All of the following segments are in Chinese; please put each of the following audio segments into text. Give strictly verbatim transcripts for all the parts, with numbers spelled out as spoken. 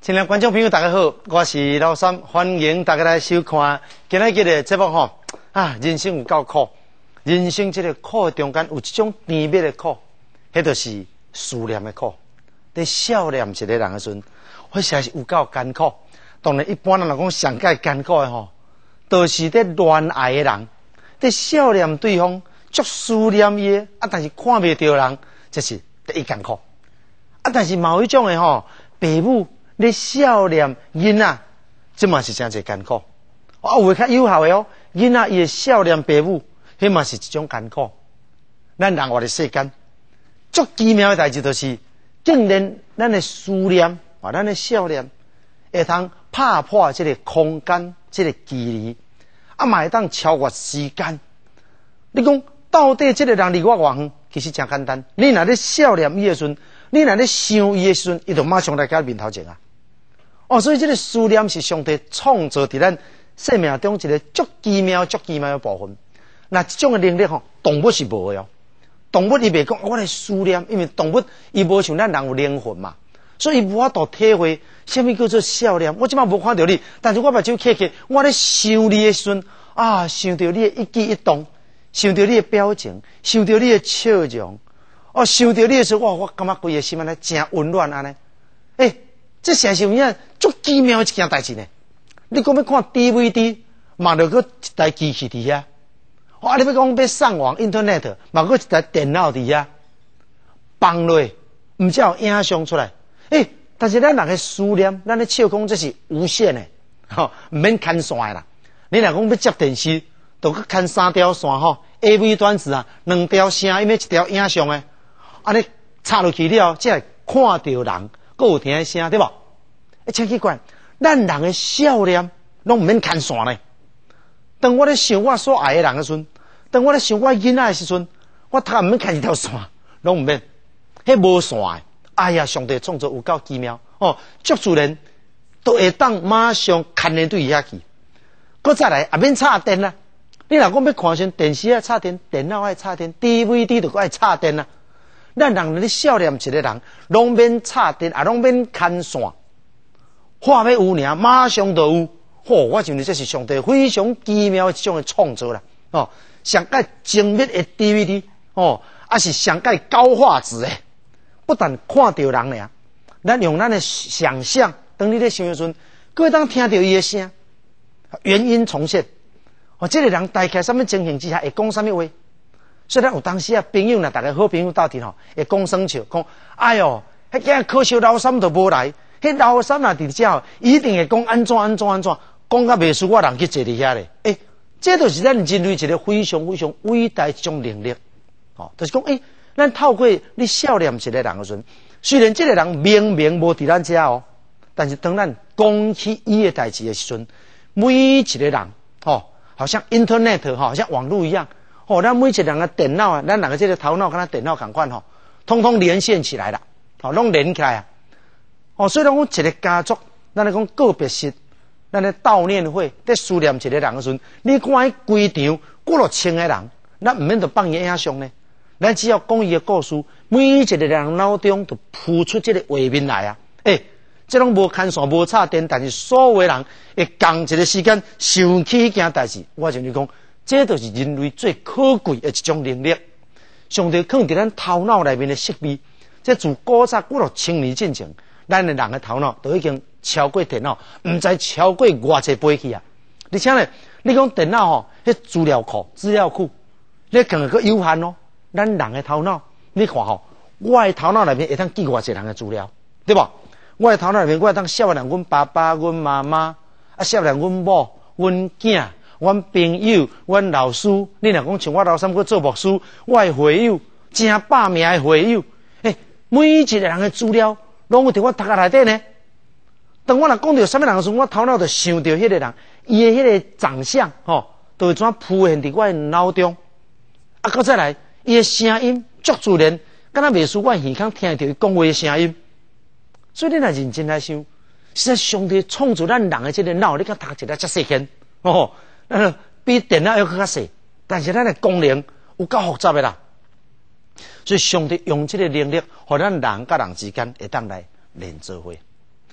亲爱的观众朋友，大家好，我是老三，欢迎大家来收看今仔日的节目吼。啊，人生有够苦，人生这个苦的中间有一种甜蜜的苦，迄就是思念的苦。在少年一个人的时阵，或实是有够艰苦。当然，一般人来讲上界艰苦的吼，都是在恋爱的人，在少年对方足思念伊的，啊，但是看袂到人，这是第一艰苦。啊，但是某一种的吼，父母。你少年囡仔，这嘛是真侪艰苦。啊，有诶较有效诶哦，囡仔伊诶少年父母，迄嘛是一种艰苦。咱人活伫世间，足奇妙诶代志，就是竟然咱诶思念，啊，咱诶少年，会通拍破即个空间，即个距离，啊，嘛会当超越时间。你讲到底，即个人离我偌远？其实真简单。你若咧少年伊诶时阵，你若咧想伊诶时阵，伊就马上来甲面头前啊。哦，所以这个思念是上帝创造伫咱生命中一个足奇妙、足奇妙的部分。那这种的能力吼，动物是无的哦。动物伊袂讲，我来思念，因为动物伊无像咱人有灵魂嘛，所以无法度体会什么叫做少年。我即摆无看到你，但是我目睭开开，我咧想你的时阵啊，想到你的一举一动，想到你的表情，想到你的笑容，哦，想到你的时候，哇，我感觉规个心安尼真温暖安尼，诶、欸。这实是有影足奇妙一件代志呢。你讲要看 D V D， 嘛着搁一台机器伫遐。啊，你要讲要上网 Internet， 嘛搁一台电脑伫遐。放落，毋才有影像出来。诶、欸，但是咱人的思念，咱的笑空这是无限的，吼、哦，毋免牵线的啦。你若讲要接电视，就搁牵三条线吼 ，A V 端子啊，两条声音，一条影像的。啊，你插落去了，才会看到人。搁有听声对无？哎，真奇怪，咱人的少年拢毋免牵线呢。当我咧想我所爱的人的时阵，当我咧想我囡仔的时阵，我头毋免牵一条线，拢毋免。迄无线的，哎呀，上帝创造有够奇妙哦！足自然都会当马上牵连对遐去。搁再来，也免插电啦。你若讲要看先电视爱插电，电脑爱插电 ，D V D 就爱插电啦。咱人咧少年一个人，拢免插电，也拢免牵线，话要有尔，马上就有。嚯、哦！我认为这是上帝非常奇妙的一种的创造啦。哦，上界精密的 D V D， 哦，也是上界高画质的，不但看到人尔，咱用咱的想象，当你咧想的时阵，佫会当听到伊的声，原音重现。哦，这个人大概什么情形之下会讲什么话？所以咱有当时啊，朋友呐，大家好朋友到底吼，会讲生笑，讲哎哟，迄件可惜老三都无来，迄老三啊伫遮，一定会讲安怎安怎安怎，讲到袂输我人去坐伫遐咧。诶、欸，这就是咱人类一个非常非常伟大一种能力。哦，就是讲，诶、欸，咱透过你少年一个人的时阵，虽然这个人明明无伫咱遮哦，但是当咱讲起伊的代志的时阵，每一个人，哦，好像 Internet 哈，好像网络一样。哦，咱每一个人的电脑啊，咱人的这个头脑跟咱电脑同款吼，通通连线起来了，哦，拢连起来啊。哦，所以讲，一个家族，咱来讲个别式，咱咧悼念会，在思念一个人的时阵，你看迄规场过了千个人，咱毋免就放伊影像呢，咱只要讲伊的故事，每一个人脑中就浮出这个画面来啊。诶、欸，这种无牵线、无插电，但是所有的人会共一个时间想起迄件代志，我就你讲。这就是人类最可贵的一种能力。上帝放伫咱头脑内面的设备，这自古早几落千年之前，咱的人的头脑都已经超过电脑，唔知超过偌济倍去啊！而且呢，你讲电脑吼，迄资料库、资料库，你更个有限哦。咱人的头脑，你看吼，我的头脑内面会当记偌济人的资料，对吧？我的头脑内面，我会当写完阮爸爸、阮妈妈，啊，写完阮某、阮囝。阮朋友、阮老师，你若讲像我老三去做牧师，我的会友，正百名的会友，诶、欸，每一个人的资料，拢有伫我头壳内底呢。当我若讲到什么人的时候，我头脑就想到迄个人，伊的迄个长相，吼、哦，就会怎浮现伫我的脑中。啊，搁再来，伊的声音足自然，敢若袂输我耳孔听到伊讲话的声音。所以你若认真来想，实在上帝创造咱人的这个脑，你看读一个遮细件，哦。呃，比电脑要更较细，但是咱的功能有够复杂的啦。所以上帝用这个能力，互咱人甲人之间会当来连做伙。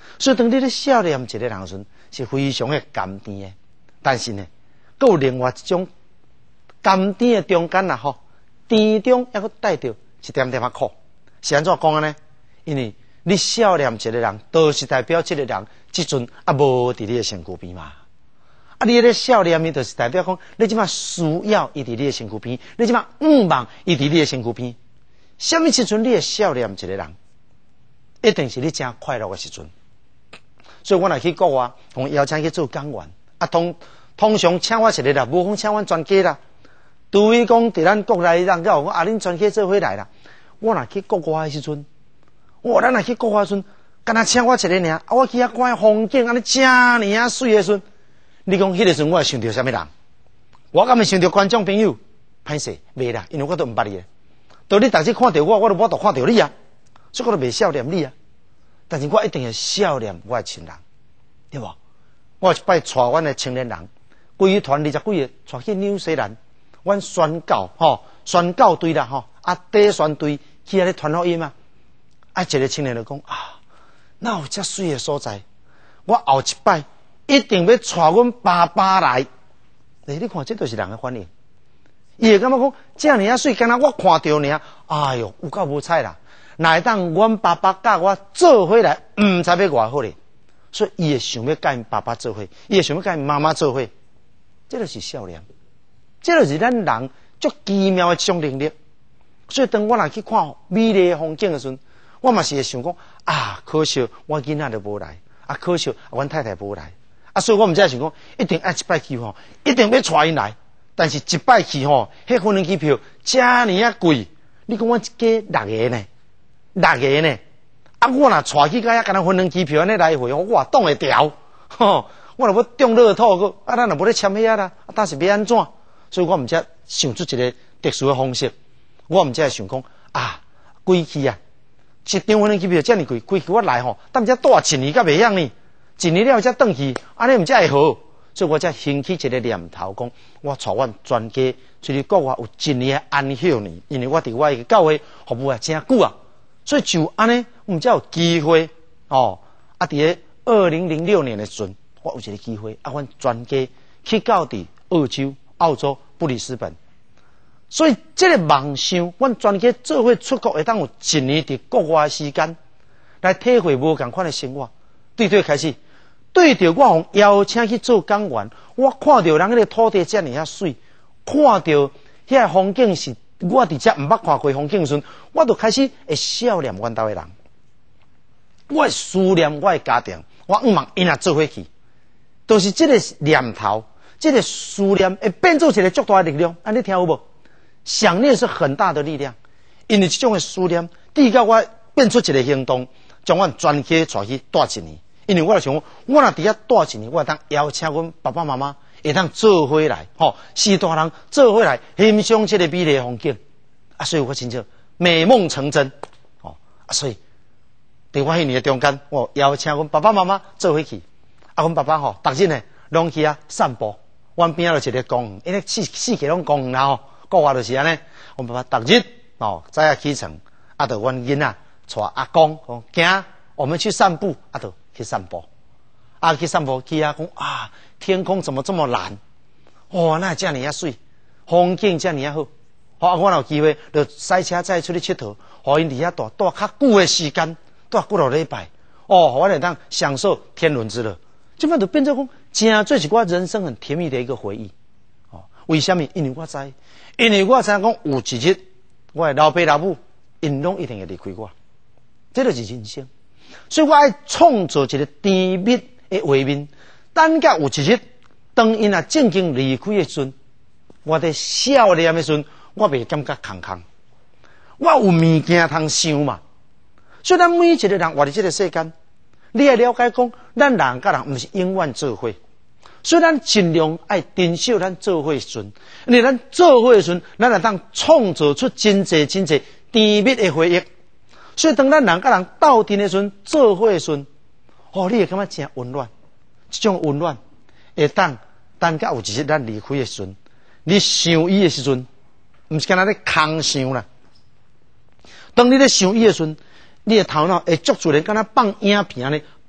所以当你咧笑念一个人时，是非常的甘甜的。但是呢，佫有另外一种甘甜的中间啦吼，甜中还佫带着一点点啊苦。是安怎讲呢？因为你笑念一个人，都是代表这个人即阵啊无伫你的身躯边嘛。啊，你咧笑念伊，就是代表讲你即马需要伊伫你的身躯边，你即马毋望伊伫你的身躯边。什么时阵你会笑念一个人？一定是你正快乐的时阵。所以我若去国外，互邀请去做讲员，啊，通通常请我一个啦，无讲请我全家啦。除非讲伫咱国内人甲我讲啊，恁全家做伙来啦。我若去国外的时阵，哇，咱若去国外的时阵，干那请我一个尔，啊，我去遐看风景，安尼正尔啊水的时阵，你讲迄个时阵我会想到啥物人？我敢会想到观众朋友？歹势，袂啦，因为我都毋捌你的。到你逐日看到我，我都无度看到你啊，所以我都袂笑念你啊。但是我一定会笑念我的亲人，对无？我一摆带阮的青年人，规团二十几个带去纽西兰，阮宣教吼，宣教队啦吼，啊，第宣队去遐咧传福音啊。啊，一个青年就讲啊，哪有遮水的所在？我后一摆一定要带阮爸爸来。诶，你看，这就是人的反应。伊会感觉讲，遮尔啊水，敢若我看到尔，哎哟，有够无彩啦！哪会当阮爸爸甲我做伙来，毋知要偌好咧？所以伊会想要甲因爸爸做伙，伊会想要甲因妈妈做伙，这就是笑脸，这就是咱人足奇妙的一种能力。所以当我若去看美丽的风景的时阵，我嘛是会想讲啊，可惜我囡仔就无来，啊，可惜阮太太无来，啊，所以我毋才想讲，一定爱一摆去吼，一定要带因来。但是一摆去吼，迄飞行机票遮尔啊贵，你讲我一家六个呢？六个呢？啊，我若带去甲遐，干那飞行机票安尼来回，我挡会调，吼！我若要中乐透个，啊，咱若无咧签遐啦，啊，但是要安怎？所以我毋才想出一个特殊的方式，我毋才会想讲啊，贵去啊，一张飞行机票遮尔贵，贵去我来吼，但遮带一年甲袂晓呢，一年了才转去，安尼毋才会好。所以我才兴起一个念头，讲我带阮全家出去国外有一年的安休年，因为我伫我的教会服务啊真久啊，所以就安尼，我们才有机会哦。啊，伫个二零零六年的时阵，我有一个机会，啊，阮全家去到伫澳洲、澳洲布里斯本，所以这个梦想，阮全家做伙出国会当有一年伫国外的时间，来体会无共款的生活。对对，开始。对着我互邀请去做讲员，我看到人迄个土地遮尔啊水，看到遐风景是我伫遮毋捌看过风景的时阵，我就开始会笑念阮兜的人，我会思念我的家庭，我毋望因也做伙去，都、就是这个念头，这个思念会变做一个足大的力量。安尼听有无？想念是很大的力量，因为这种的思念，第一个我变出一个行动，将阮全家带去带一年。因为我就想，我若伫遐带一年，我会当邀请阮爸爸妈妈，会当做伙来，吼，四大人做伙来欣赏这个美丽的风景。啊，所以我真正美梦成真，哦，啊，所以伫我迄年的中间，我邀请阮爸爸妈妈做伙去。啊，阮爸爸吼，逐日呢拢去啊散步，阮边仔就一个公园，因为四四界拢公园啦吼，国外就是安尼。阮爸爸逐日哦早下起床，啊，着阮囡仔带阿公讲，行，我们去散步，啊，着。去散步，啊，去散步去啊！讲啊，天空怎么这么蓝？哇，那这样啊水，风景这样啊好。好，我有机会就塞车载出去佚佗，互因伫遐住住较久的时间，住几落礼拜。哦，我来当享受天伦之乐，这摆就变成讲，真做是我人生很甜蜜的一个回忆。哦，为什么？因为我知，因为我知影讲有一日，我的老爸老母因拢一定会离开我，这就是人生。所以我爱创造一个甜蜜的画面，等甲有一日，当因啊正经离开的时阵，我伫笑念的时阵，我袂感觉空空。我有物件通想嘛，所以咱每一个人活伫这个世间，你要了解讲，咱人甲人毋是永远做伙，所以咱尽量爱珍惜咱做伙的时阵，因为咱做伙的时阵，咱会当创造出真济真济甜蜜的回忆。所以，当咱人甲人斗阵的时阵，做伙的时阵，哦，你会感觉真温暖。这种温暖，会当等甲有一日咱离开的时阵，你想伊的时阵，毋是干那咧空想啦。当你咧想伊的时阵，你的头脑会足自然，敢若放影片安尼，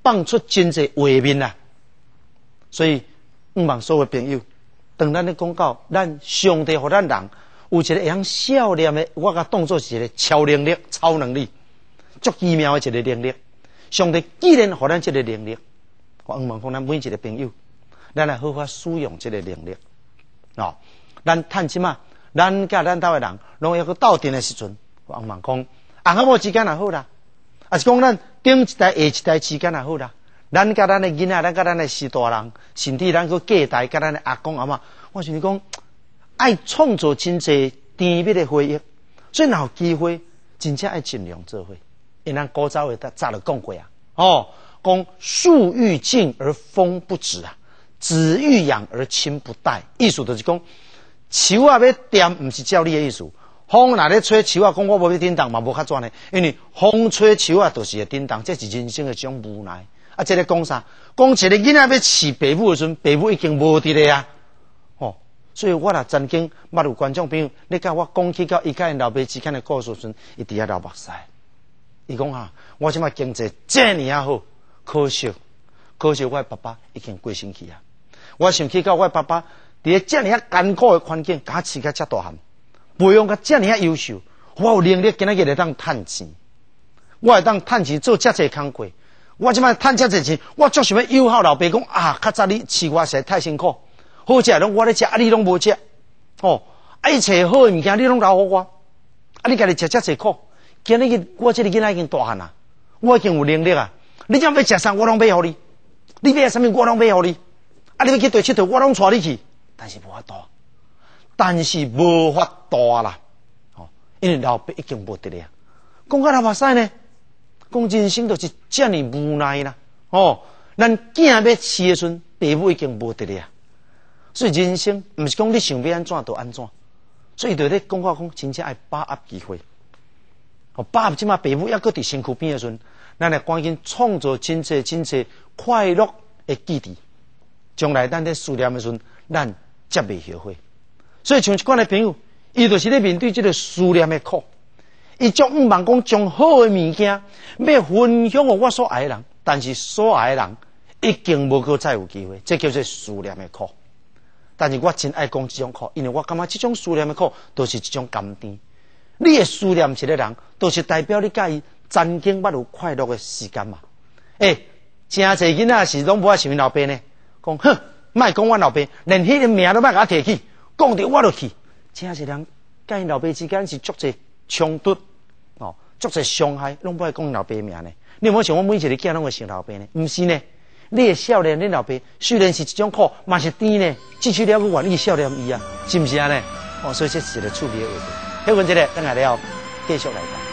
放出真济画面啦。所以，毋望所有朋友，当咱咧讲到咱上帝互咱人有一个会晓笑脸的，我甲当作是一个超能力、超能力，足奇妙的一个能力。上帝既然互咱这个能力，我毋望讲咱每一个朋友，咱来好好使用这个能力。哦，咱趁即嘛，咱甲咱兜的人，拢要去斗阵的时阵，我毋望讲，红仔某之间也好啦，啊是讲咱顶一代下一代之间也好啦。咱甲咱的囡仔，咱甲咱的时大人，甚至咱去隔代，甲咱的阿公阿嬷，我想是讲，爱创造真济甜蜜的回忆。所以若有机会，真正爱尽量做伙。因咱古早话早就讲过啊，哦，讲树欲静而风不止啊，子欲养而亲不待。意思就是讲，树啊要掂，毋是照你的意思。风若咧吹树啊，讲我无要叮当嘛，无较转呢。因为风吹树啊，就是会叮当，这是人生的一种无奈。啊，这个讲啥？讲一个囡仔要饲爸母的时阵，爸母已经无伫咧啊。哦，所以我若曾经捌有观众朋友，你甲我讲起到伊甲因老爸之间的故事时阵，伊伫遐流目屎。伊讲哈，我即摆经济这么啊好，可惜，可惜我的爸爸已经过身去啊。我想起到我的爸爸伫咧这么啊艰苦的环境，甲饲甲遮大汉，培养甲这么啊优秀，我有能力今仔日会当趁钱，我会当趁钱做遮济工课。我即摆趁遮济钱，我足想要友好老爸讲啊，较早你饲我实在太辛苦，好食拢我咧食，啊你拢无食，哦，爱找好的物件你拢留互我，啊你家己食遮济苦，今日我这个囡仔已经大汉啊，我已经有能力啊，你怎要食啥我拢买互你，你买啥物我拢买互你，啊你要去对佚佗我拢带你去，但是无法度，但是无法度啦，哦，因为老爸已经无得了，讲到老目屎呢。讲人生就是这么无奈啦，哦，咱囝要饲的时阵，爸母已经无得了，所以人生毋是讲你想要安怎就安怎，所以就咧讲话讲，真正爱把握机会，哦，把握即马爸母还搁伫身躯边的时阵，咱来赶紧创造真济真济快乐的记忆，将来咱咧思念的时阵，咱则袂后悔。所以像一款的朋友，伊就是咧面对这个思念的苦。伊足毋茫讲将好的物件要分享给我所爱的人，但是所爱的人已经无够再有机会，这叫做思念的苦。但是我真爱讲这种苦，因为我感觉这种思念的苦都是一种甘甜。你的思念一个人，都是代表你甲伊曾经捌有快乐的时间嘛。诶、欸，真侪囡仔是拢无爱想因老爸呢，讲哼，莫讲我老爸，连迄个名都莫甲提起，讲着我就去。真侪人甲因老爸之间是足侪冲突。哦，足侪伤害，拢不爱讲老爸名呢。你有冇想我每一个囝拢会想老爸呢？毋是呢，你的少年，你老爸虽然是一种苦，嘛是甜呢。至少了去愿意少年伊啊，是毋是啊呢？哦，所以这是一个处理的问题。迄问题咧，等下了继续来讲。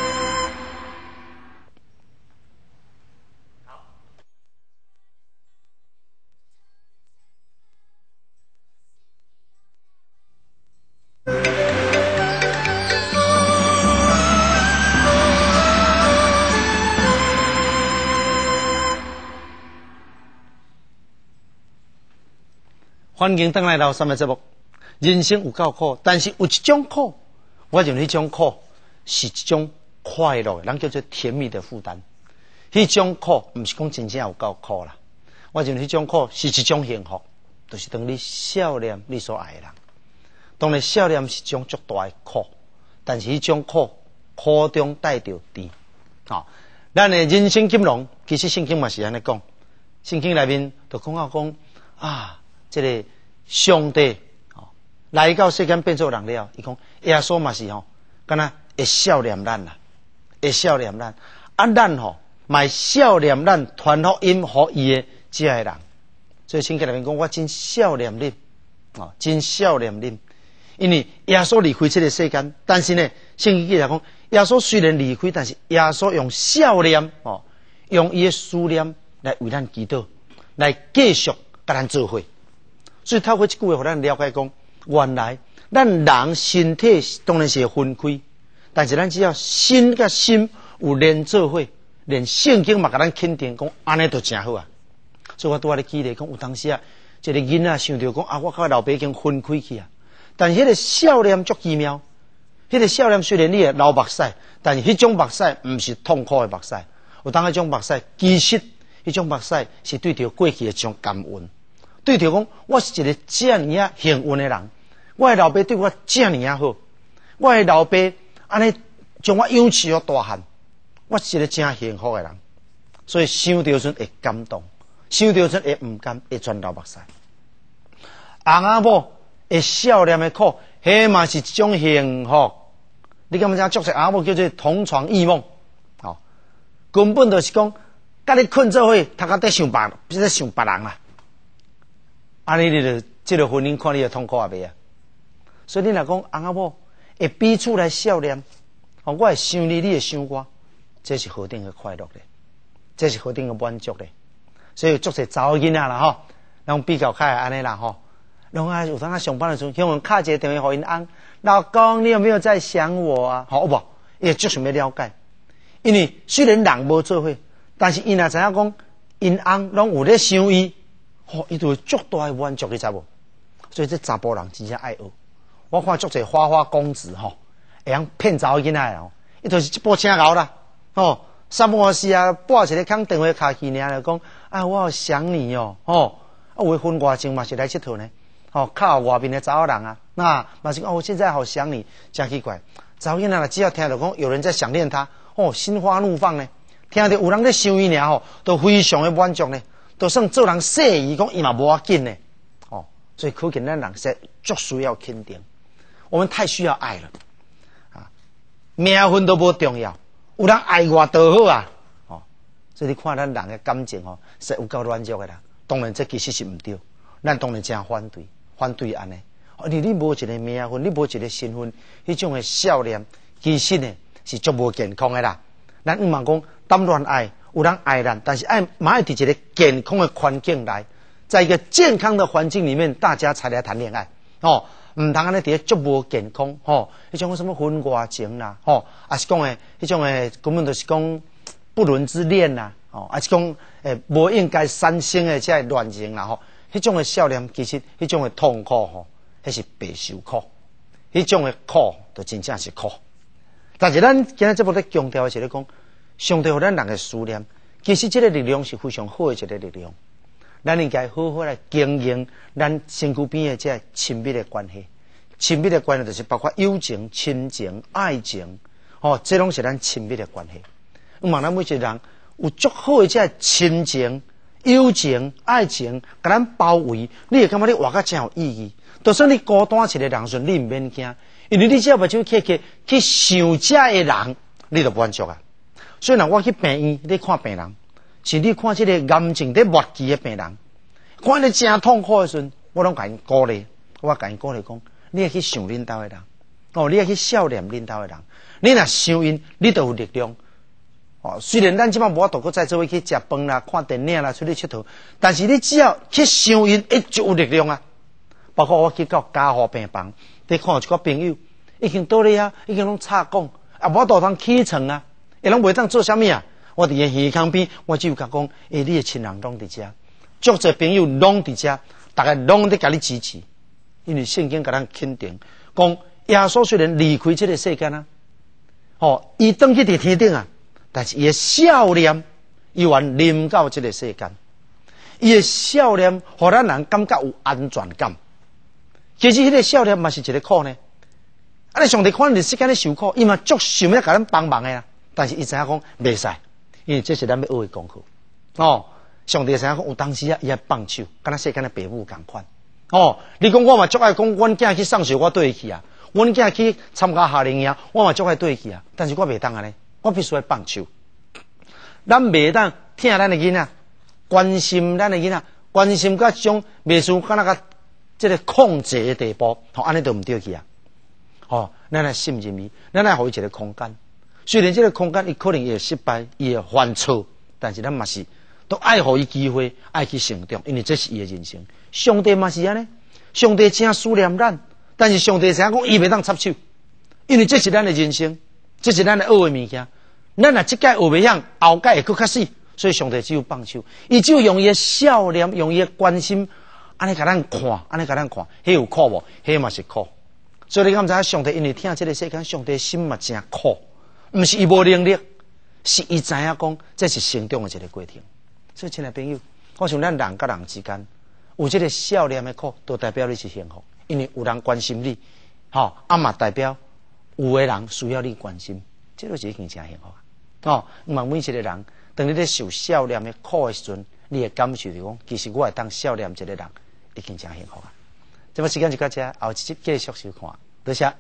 欢迎登来到三个节目。人生有够苦，但是有一种苦，我认为迄种苦是一种快乐的，人叫做甜蜜的负担。迄种苦毋是讲真正有够苦啦，我认为迄种苦是一种幸福，就是当你少年你所爱的人。当然，少年是一种足大的苦，但是迄种苦苦中带着甜。哦，咱的人生金融，其实圣经嘛是安尼讲，圣经内面就讲到讲啊。这个上帝哦，来到世间变做人了，伊讲耶稣嘛是吼，敢若会少年咱啦，会少年咱，啊咱吼，嘛少年咱传福音互伊的这个人，所以圣经内面讲我真少年恁，哦，真少年恁，因为耶稣离开这个世间，但是呢，圣经记载讲耶稣虽然离开，但是耶稣用少年哦，用伊的思念来为咱祈祷，来继续甲咱做伙。所以透过这句话，互咱了解讲，原来咱人身体当然是会分开，但是咱只要心甲心有连做伙，连圣经嘛甲咱肯定讲，安尼就真好啊。所以我拄仔咧记咧讲，有当时啊，一个囡仔想着讲啊，我甲老爸已经分开去啊。但是迄个少年足奇妙，迄、那个少年虽然你会流目屎，但是迄种目屎毋是痛苦的目屎，有当迄种目屎，其实迄种目屎是对着过去的一种感恩，对着讲我是一个这样啊幸运的人，我的老爸对我这样啊好，我的老爸安尼将我养起到大汉，我是一个真幸福的人，所以想到阵会感动，想到阵会唔甘，会转流目屎。翁仔某会笑脸的苦，迄嘛是一种幸福。你敢毋知作者翁仔某叫做同床异梦？哦，根本就是讲，甲你困做伙，他甲在想别，别在想别人啦。安尼你就这个婚姻看你的痛苦也未啊？所以你若讲翁仔某会彼此来笑脸，哦，我会想你，你会想我，这是何等的快乐咧？这是何等的满足咧？所以作者查某囡仔啦吼，拢比较较会安尼啦吼。拢啊，有当他上班的时候，向阮敲一个电话给因翁，老公，你有没有在想我啊？好不？伊会足想要了解，因为虽然人无做伙，但是伊若知影讲，因翁拢有咧想伊，吼、哦，伊就会足大的满足，你知无？所以这查甫人真正爱学。我看足侪花花公子吼，会晓骗查某囡仔哦，伊就是一部车牛啦，吼，三半时啊，拨一个空电话卡去尔，就讲啊，我好想你哦，吼，啊，有婚外情嘛是来佚佗呢。哦，靠外面的查某人啊，那嘛是哦，我现在好想你，真奇怪。查某囡仔只要听到讲有人在想念他，哦，心花怒放呢，听到有人在想伊尔吼，都非常的满足呢，都算做人谢意讲伊嘛无要紧呢。哦，所以可见咱人是足需要肯定，我们太需要爱了啊，名分都无重要，有人爱我多好啊。哦，所以你看咱人的感情哦，是有够软弱的啦。当然，这其实是唔对，咱当然真反对。反对安尼，你你无一个名分，你无一个身份，迄种的笑脸，其实呢是足无健康的啦。咱毋茫讲谈恋爱，有人爱咱，但是爱嘛爱伫一个健康的环境内，在一个健康的环境里面，大家才来谈恋爱。哦，毋通安尼伫足无健康，吼、哦，迄种什么婚外情啦，吼、哦，啊是讲诶，迄种诶根本就是讲不伦之恋啦，哦，啊是讲诶无应该产生诶这恋情啦，吼、哦。迄种的笑脸，其实迄种的痛苦吼，迄是白受苦。迄种的苦，就真正是苦。但是咱今日这部咧强调的是咧讲，上帝互咱人的思念，其实这个力量是非常好的一个力量。咱应该好好来经营咱身躯边的这亲密的关系。亲密的关系就是包括友情、亲情、爱情，哦，这拢是咱亲密的关系。毋茫咱每一个人有足好的这亲情。友情、爱情，甲咱包围，你会感觉你活甲真有意义。就算你孤单一个人时，你毋免惊，因为你只要目睭去去去想这个人，你就满足啊。虽然我去病院，你看病人，甚至看这个癌症在末期的病人，看你真痛苦的时，我拢甲因鼓励，我甲因鼓励讲，你要去想恁兜的人，哦，你要去笑脸恁兜的人，你若想因，你就有力量。哦，虽然咱即摆无法度搁再做伙去食饭啦、看电影啦、出去佚佗，但是你只要去想因，一就有力量啊。包括我去到家护病房，伫看有一个朋友，已经倒咧啊，已经拢插讲，啊无度通起床啊，伊拢袂当做啥物啊。我伫个耳孔边，我只有甲讲，诶、欸，你的亲人拢伫遮，足侪朋友拢伫遮，大家拢伫甲你支持，因为圣经甲咱肯定，讲耶稣虽然离开这个世间啊，哦，伊登去伫天顶啊。但是伊的笑脸依然临到这个世间，伊的笑脸互咱人感觉有安全感。其实迄个笑脸嘛是一个苦呢。啊，你上帝看你世间咧受苦，伊嘛足想要甲咱帮忙的啊。但是伊知影讲袂使，因为这是咱要学的功课。哦，上帝知影讲有当时啊，伊爱放手，敢若世间的父母共款。哦，你讲我嘛足爱讲，阮囝去上学我对去啊，阮囝去参加夏令营，我嘛足爱对去啊。但是我袂当安尼。我必须要放手，咱袂当疼咱的囡仔，关心咱的囡仔，关心到一种袂输敢若个这个控制的地步，吼，安尼都唔对去啊！吼，咱来信任伊，咱来互伊一个空间。虽然这个空间伊可能会失败，伊会犯错，但是咱嘛是都爱互伊机会，爱去成长，因为这是伊的人生。上帝嘛是安尼，上帝真思念咱，但是上帝知影讲伊袂当插手，因为这是咱的人生。这是咱的学的物件，咱若即届学袂晓，后届会更较死。所以上帝只有放手，伊只有用伊的笑脸，用伊的关心，安尼甲咱看，安尼甲咱看，迄有苦无？迄嘛是苦。所以你敢知影上帝因为听这个世间，上帝心嘛真苦，毋是伊无能力，是伊知影讲这是成长的一个过程， 所以亲爱朋友，我想咱人甲人之间有这个笑脸的苦，都代表你是幸福，因为有人关心你，吼、哦，啊嘛代表有的人需要你关心，这就是一件真幸福啊！哦，唔茫每一个人，当你咧受笑脸的苦的时阵，你会感受到讲，其实我会当笑脸一个人，已经真幸福啊！这么时间就到这，后一集继续收看，多谢。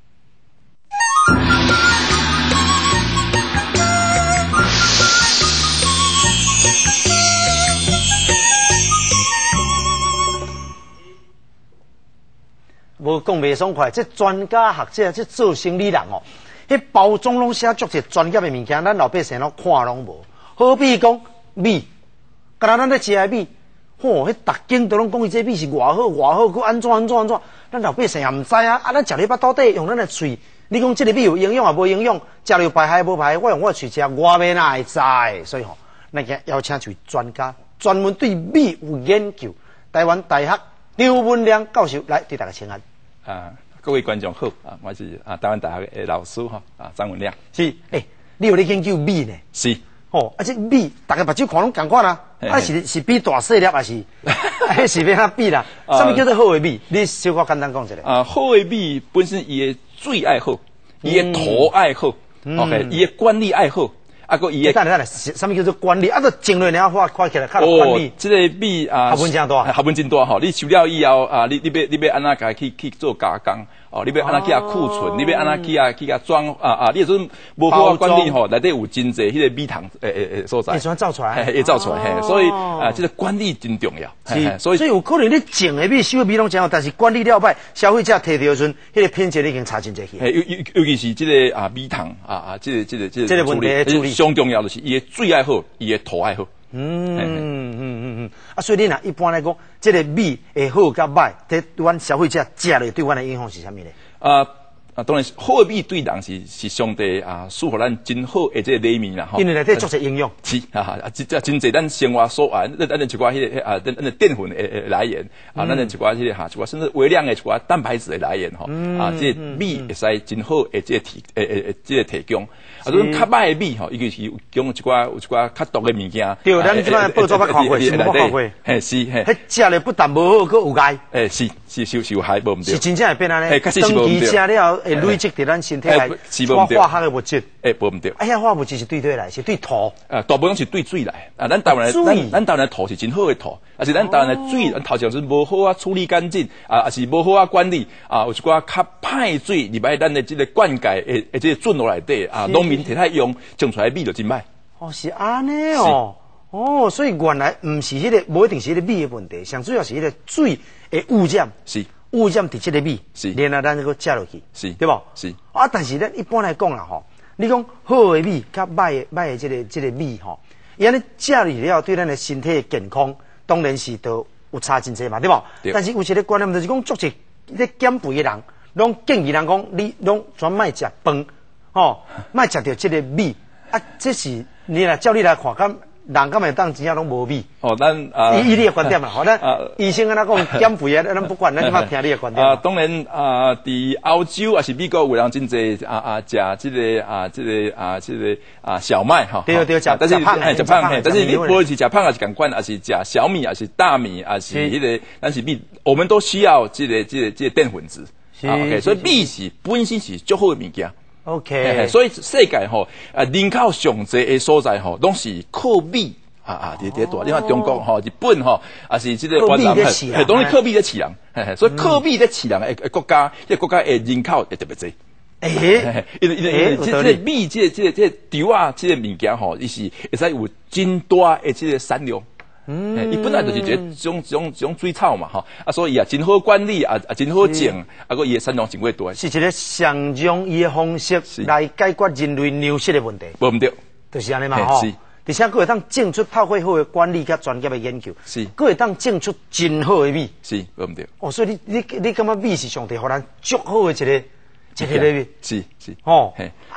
无讲袂爽快，这专家学者，这做生意人哦，迄包装拢写足侪专业的物件，咱老百姓拢看拢无。好比讲米，敢若咱咧食的米，吼，迄逐间都拢讲伊这米是偌好偌好，佮安怎安怎安怎，咱老百姓也毋知啊。啊，咱食咧巴肚底用咱的喙，你讲这个米有营养也无营养，食了有排害无排，我用我的喙食，我要哪会知？所以吼，咱今邀请一位专家，专门对米有研究，台湾大学张文亮教授来对大家请安。 啊，各位观众好啊，我是啊台湾大学的老师哈啊张文亮。 是，诶、欸，你有咧研究米呢？ 是。 哦，啊这米，大家目睭看拢共款啦，啊是是比大细粒，还是，还是要哪比啦？什么叫做好的米？你小可简单讲一下。 啊，好的米本身伊的水爱好，伊的土爱好 ，OK， 伊的管理爱好。啊，个伊个， 等下等下，什么叫做管理？啊，都种落然后发看起来，较管理。 哦，这个米啊， 学问真大， 学问真大吼！你收了以后啊，你你要你要安怎家去去做加工？哦，你要安怎去啊库存？你要安怎去啊去啊装啊啊！你阵无好啊管理吼，内底有真侪迄个米糖诶诶诶所在。 会怎造出来？ 会造出来，嘿，所以啊，这个管理真重要。 是，所以所以有可能你种的米、收的米拢真好，但是管理了歹，消费者摕到时，迄个品质已经差真济去。 尤尤尤其是这个啊米糖啊啊，这个这个这个这个问题处理上重要就是伊的水爱好，伊的土爱好。 嗯嗯嗯嗯嗯，啊，所以你若一般来讲，这个米会好甲歹，对阮消费者食了对阮的影响是啥物呢？ 啊。啊，当然，好的米对人是是相对啊，适合咱真好的这个米面啦吼。 因为内底足侪营养。 是啊啊，真真侪咱生活所啊，咱咱一寡迄个啊，咱咱的淀粉的来源啊，咱的一寡迄个哈，一寡甚至微量的一寡蛋白质的来源吼。啊，这米会使真好的这个提诶诶诶这个提供。啊，种较歹的米吼，伊就是有讲一寡有一寡较毒的物件。 对，咱即摆报纸捌看过，是无看过。 嘿，是嘿。 迄食了不但无好，佫有害。 诶，是是是是有害，无毋对。 是真正会变安尼。 诶，确实是无毋对。 长期食了会累积伫咱身体内，化化学的物质。 诶，无毋对。 哎呀，化学物质是对对来，是对土。 啊，大部分是对水来。啊，咱台湾的咱咱台湾的土是真好的土，而且咱台湾的水，咱头前是无好啊处理干净，啊，也是无好啊管理，啊，有一寡较歹水入来咱的这个灌溉诶诶这个圳路内底，啊，农民摕来用。种出来米就真歹。 哦，是安尼哦，哦，所以原来唔是迄、那个，无一定是迄个米的问题，上主要是迄个水的污染， 是污染伫这个米， 是， 然后咱个食落去， 是， 对不？ 是。 啊，但是咱一般来讲啦，吼，你讲好的米，甲歹的歹的这个这个米，吼，伊安尼食入了对咱的身体的健康，当然是都有差真济嘛，对不？ 对。 但是有一个观念就是讲，足侪咧减肥的人，拢建议人讲，你拢全卖食饭，吼，卖食着这个米。啊，这是你来照你来看，咁人咁咪当真正拢无米。 哦，咱啊， 以以你的观点嘛，好，咱医生安那讲减肥啊，咱不管，咱就听你的观点。 啊，当然啊，伫欧洲还是美国有人真济啊啊食这个啊这个啊这个啊小麦哈。 对对，食但是胖食胖嘿，但是你无论是食胖还是共款，还是食小米，还是大米，还是迄个，但是米，我们都需要这个这个这个淀粉质。OK， 所以米是本身是足好的物件。 OK， 所以世界吼啊人口上济的所在吼，拢是靠米啊啊伫伫大。你看中国吼、日本吼，啊是即个靠米在饲人， 拢是靠米在饲人，所以靠米在饲人诶国家，即个国家诶人口会特别济。 诶， 因为因为即个米，即个即个即个稻啊，即个物件吼，伊是会使有真大诶即个产量。嗯，伊本来就是一种一种一种水草嘛，吼啊，所以啊，真好管理啊，啊，真好种，啊，个伊的产量真过大。 是一个上用伊的方式来解决人类流失的问题。 无毋对， 就是安尼嘛吼。是，而且佫会当种出透过好的管理甲专业的研究。 是， 佫会当种出真好的米。 是，无毋对。 哦，所以你你你感觉米是上帝互咱足好的一个一个米？ 是是。 哦，啊啊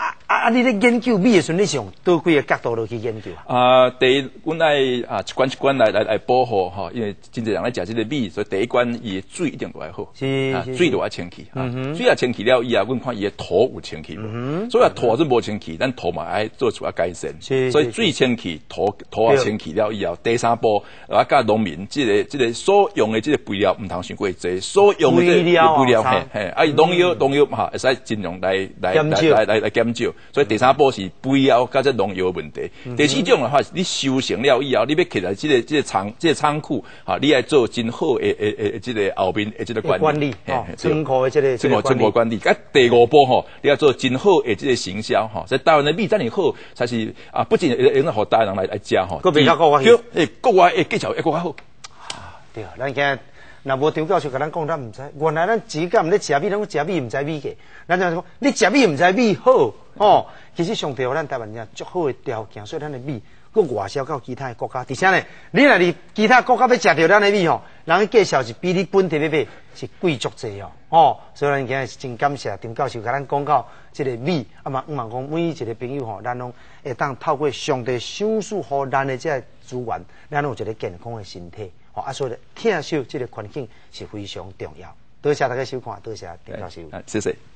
啊，你咧研究米的时候，你从倒几个角度落去研究啊？ 啊，第一，阮爱啊一关一关来来来保护吼，因为真侪人来食这个米，所以第一关伊的水一定都要好， 是啊， 是水都要清气，啊，水也清气了以后，阮看伊的土有清气无，所以啊土是无清气，咱土嘛爱做出啊改善，所以水清气，土土也清气了以后，第三步啊，甲农民即个即个所用的即个肥料毋通伤过济，所用的这个肥料嘿嘿，啊农药农药哈，会使尽量来来来来来来减少，所以第三步是肥料甲这农药的问题。第四种的话，你收成了以后，你要起来这个这个仓这个仓库哈，你要做真好的诶诶这个后面的这个管理， 管理哦，仓库的这个仓库仓库管理。啊，第五步吼，你要做真好的这个行销哈，所以台湾的米真哩好，才是啊，不仅会用好大人来来食吼， 个比较国外对，诶，国外的技巧会更加好。 啊，对，咱今日若无张教授甲咱讲，咱毋知，原来咱自己敢毋咧食米，咱食米毋知米价，咱就讲你食米毋知米好哦。其实上帝有咱台湾人足好的条件，所以咱的米搁外销到其他的国家。而且呢，你若伫其他国家要食到咱的米吼，人介绍是比你本地要买是贵足济哦。哦，所以咱今日是真感谢张教授甲咱讲到这个米，啊嘛，毋茫讲每一个朋友吼，咱拢会当透过上帝赏赐予咱的这个资源，咱有一个健康的身体。哦，啊，所以听受这个环境是非常重要。多谢大家收看，多谢张教授。 谢谢。